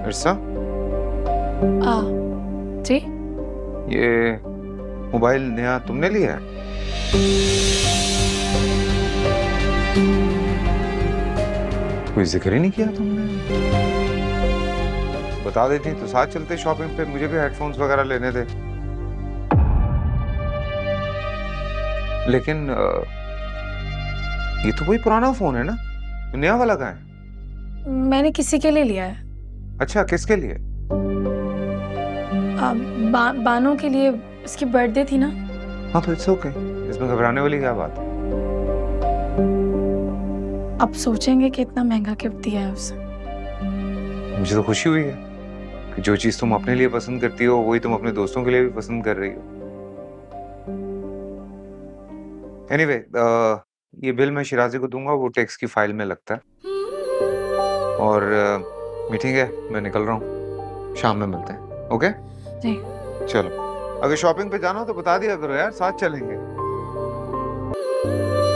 इरसा, जी? ये मोबाइल नया तुमने लिया है? कोई जिक्र ही नहीं किया तुमने। बता देती तो साथ चलते शॉपिंग पे, मुझे भी हेडफोन्स वगैरह लेने थे। लेकिन ये तो वही पुराना फोन है ना, नया वाला कहाँ है? मैंने किसी के लिए लिया है। अच्छा, किसके लिए? बानो के लिए, उसकी बर्थडे थी ना। हाँ तो इट्स ओके, इसमें घबराने वाली क्या बात है? अब सोचेंगे कि इतना महंगा गिफ्ट दिया है उसे। मुझे तो खुशी हुई है कि जो चीज तुम अपने लिए पसंद करती हो वही तुम अपने दोस्तों के लिए भी पसंद कर रही हो। एनीवे, ये बिल मैं शिराजी को दूंगा, वो टैक्स की फाइल में लगता है। और मीटिंग है, मैं निकल रहा हूँ, शाम में मिलते हैं। ओके जी। चलो, अगर शॉपिंग पे जाना हो तो बता दिया करो यार, साथ चलेंगे।